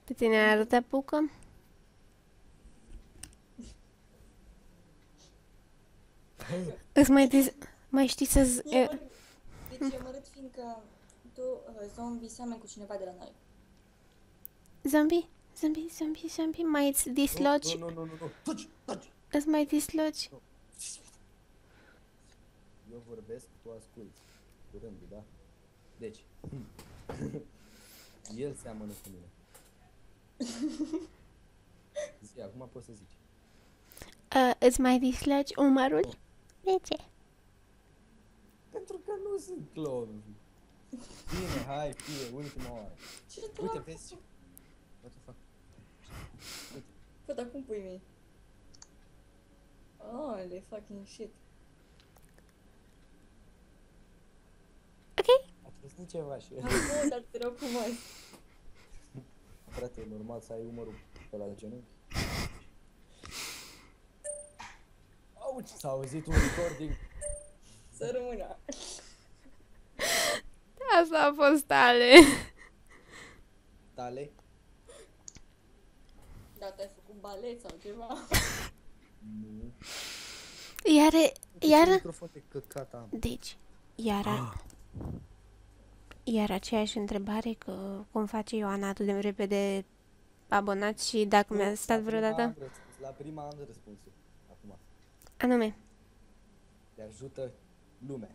Pe tine arată apucă? Îți mai știi să... Deci eu mă râd fiindcă tu, zombie, seamănă cu cineva de la noi. Zombie, mai îți disloci? Nu. Taci! Îți mai disloci? Eu vorbesc, tu asculti. Cu rândul, da? Deci, el seamănă cu mine. Zi, acum poți să zici. Îți mai disloci umărul? De ce? Pentru că nu sunt clon. Bine, hai, fie, ultima oară. Ce Uite, dracu? vezi? What the fuck? Uite. Bă, dar cum pui mie? Holy fucking shit. Ok. A trăsnit ceva și... Acum, dar te rog frumos. Frate, e normal să ai umărul pe la genunchi. Auci! S-a auzit un recording. Să rămână. Asta a fost tale. Tale? Da, te-ai făcut balet sau ceva? Nu. Iar... Microfon de căcat am. Deci, iar aceeași întrebare că cum face Ioana atât de repede abonați și dacă mi-a stat vreodată? La prima am răspunsul. Acum. Anume. Te ajută lumea.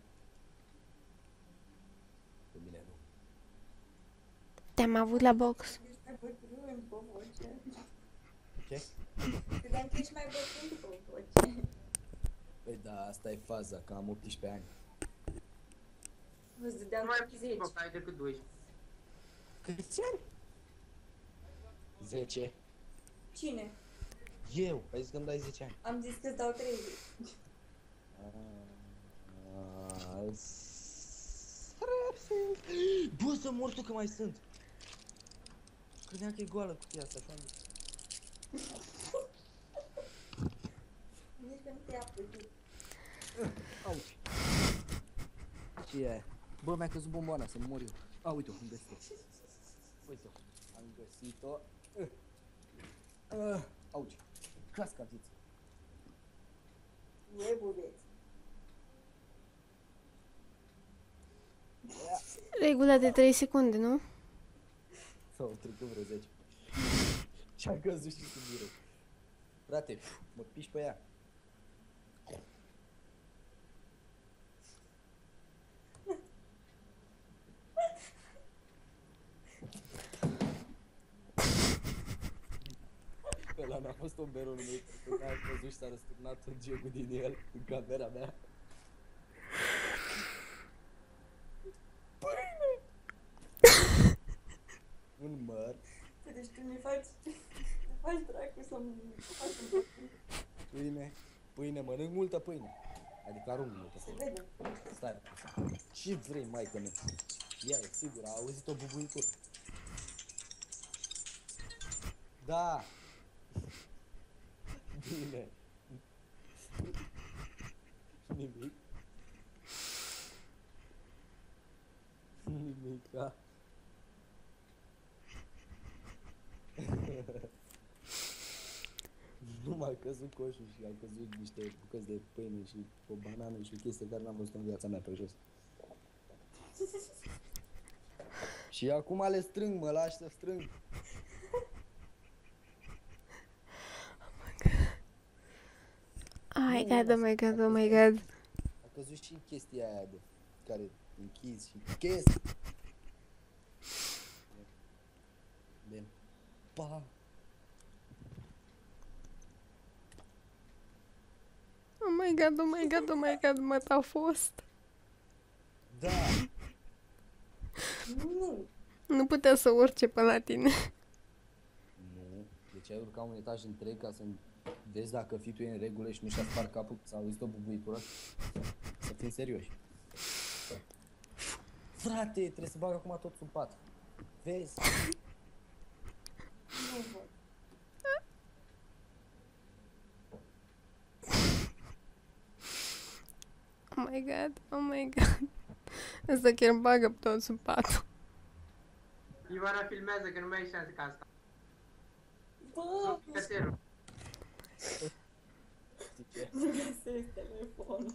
Pe mine nu. Te-am avut la box. Ești mai bătrân pe voce. Ce? Credeam că ești mai bătrân pe voce. Păi da, asta e faza, că am 18 ani. Îți dădeam Nu mai 30. puțin ai decât 12. Câți ani? 10. Cine? Eu? Ai zis că îmi dai 10 ani. Am zis că-ți dau 30. Bă, să mor tu că mai sunt. Credeam că e goală cutia asta, așa am zis. Nici că nu te ia pe tine. Auci. Ce e? Bă, mi-a căzut bomboana, să mor eu. A, uite-o, am găsit-o. Uite-o, am găsit-o. Auci. Casca, ziți. E budeț. Regula de 3 secunde, nu? Sau trecut vreo 10. Și-a căzut și cu direct. Frate, mă piși pe ea. Ăla n-a fost tomberonul meu, pentru că am văzut și s-a răsturnat tot gegul din el, în camera mea. Un măr. Deci tu mi faci dracu să-mi faci un Pâine, mănânc multă pâine. Adică arunc multă Se pâine. vede. Stai. Ce vrei, maică mea? Ia, e sigur, a auzit o bubuitură. Da. Bine. Nimic. Nimica. Nu m-a căzut coșul și au căzut niște bucăți de pâine și o banană și o chestie care n-am văzut în viața mea pe jos. Și acum le strâng, mă lași să strâng. Oh my god, oh my god, oh my god. A căzut și chestia aia de care închizi și chestia. Bine. Pa. Oh my god, oh my god, oh my god, mă, t-a fost. Da. Nu. Nu putea să urce până la tine. Nu. Deci ai urcat un etaj întreg ca să vezi dacă fitul e în regulă și nu și-a spart capul sau auzit o bubuitură. Să fim serioși. Frate, trebuie să bag acum tot sub pat. Vezi? Nu văd. Oh my god, oh my god. Asta chiar bagă tot sub patul. Ivana filmează că nu mai e șansă ca asta. Bă, Caserul. Știi ce? nu găsesc telefonul.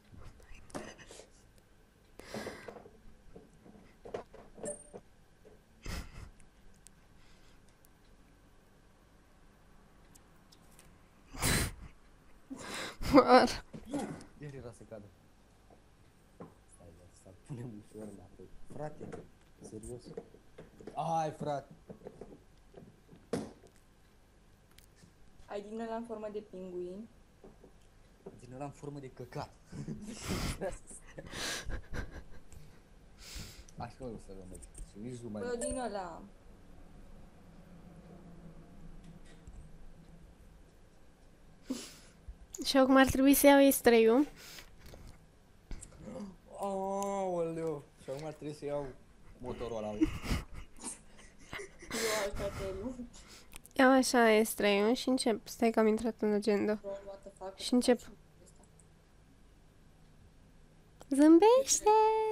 Mor. Iar era să cadă. Stai, să punem ușor înapoi. Frate, serios. Ai, frate. Ai din ăla în formă de pinguin? Din ăla în formă de căcat. Așa o să rămâi. Și nici nu mai... Bă, din ăla. Și acum ar trebui să iau estreiul. Aoleu. Și acum trebuie să iau motorul ăla. Eu alcatelul. Iau așa estreiul și încep. Stai că am intrat în agenda. Bro, what the fuck? Și încep. Zâmbește!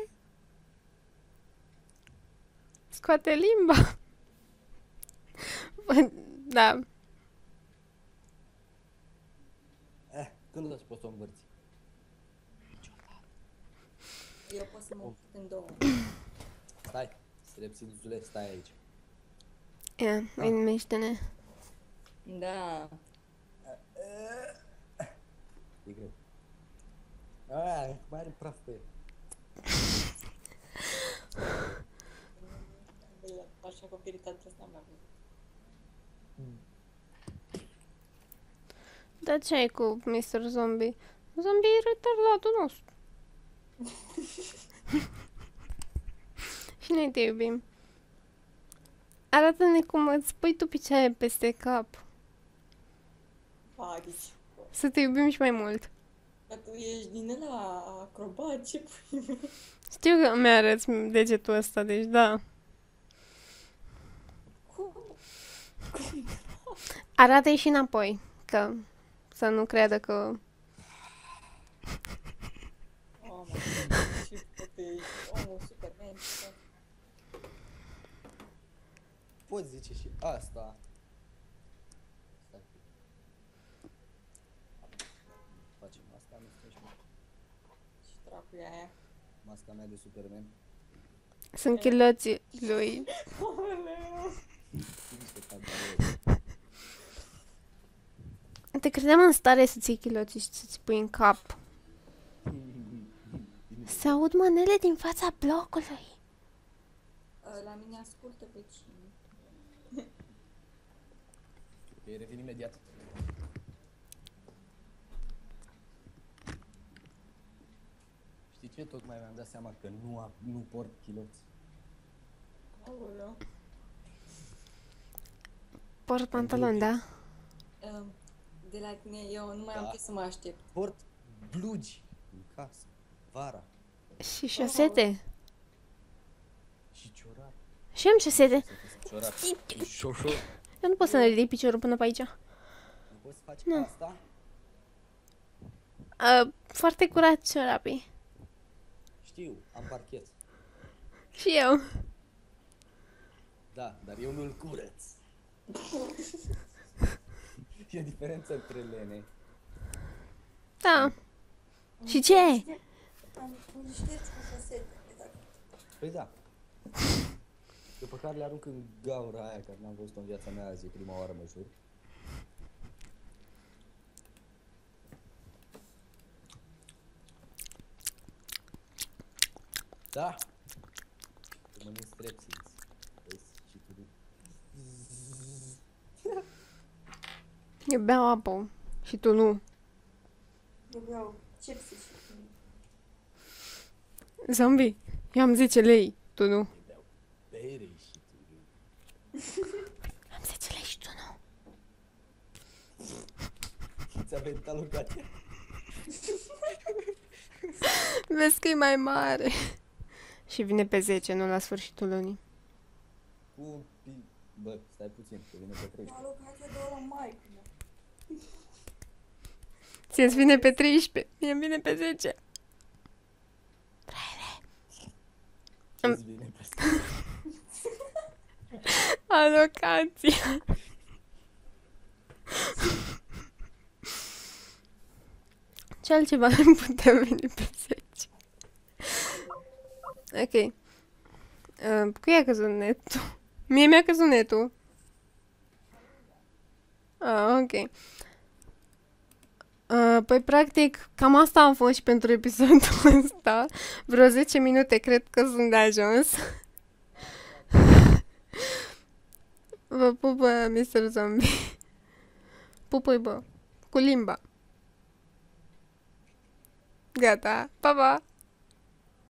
Scoate limba! Bă, da. Când o să poți să o învârți? Eu pot să mă împut în două. Stai, strepsilzule, stai aici. Ia, uimește-ne. Da. E greu. Aia, mai are praf pe el. Așa copilitatea asta mea. Dar ce ai cu Mr. Zombie? Zombie e retardatul nostru. Și noi te iubim. Arată-ne cum îți pui tu picioare peste cap. Parici. Să te iubim și mai mult. Că tu ești din ăla acrobat, ce pui mei? Știu că mi-arăți degetul ăsta, deci da. Cum? Arată-i și înapoi, că să nu creadă că... Oh, mă, și poate ești omul Superman. Poți zice și asta. Stai. Facem asta, nu stai și mă. Și dracu e aia. Masca mea de Superman. Sunt chiloții lui. Aoleu. Niște pantaloni. Te credeam în stare să ții chiloții și să-ți pui în cap. Se aud manele din fața blocului. La mine ascultă pe cine. Ok, revin imediat. Știi ce? Tocmai mi-am dat seama că nu port chiloți. Aoleu. Port pantaloni, da? De la tine eu nu mai am Da. ce să mă aștept. Port blugi în casă, vara Și șosete. și ciorap. Și am șosete. Ciorap și șoșo. Eu nu pot să ne ridic piciorul până pe aici. Nu poți să faci Nu. asta? Foarte curat ciorapii. Știu, am parchet. Și eu. Da, dar eu nu-l curăț. E diferență între lene. Da. Și ce? Am ștergi cu șosete. Păi da. După care le arunc în gaura aia, care n-am văzut-o în viața mea azi, e prima oară, mă jur. Da. Să mănânc strepsils. Vezi? Și tu. Eu beau apă. Și tu nu. Eu vreau chipsy și... Zombie. Eu am 10 lei. Tu nu. Beau bere și tu. Am 10 lei și tu nu. Ți-a venit alocația? Vezi că e mai mare. Și vine pe 10, nu la sfârșitul lunii. Bă, stai puțin, că vine pe 3. Alocația de la maică. Ție-ți vine pe 13. Mie îmi vine pe 10. Ce-ți vine pe asta? Alocația. Ce altceva îmi putea veni pe 10? Ok. Cui a căzut netul? Mie mi-a căzut netul. Ok. Păi, practic, cam asta a fost și pentru episodul ăsta. Vreo 10 minute cred că sunt de ajuns. Vă pupă, Mr. Zombie. Pupui, bă. Cu limba. Gata. Pa, pa!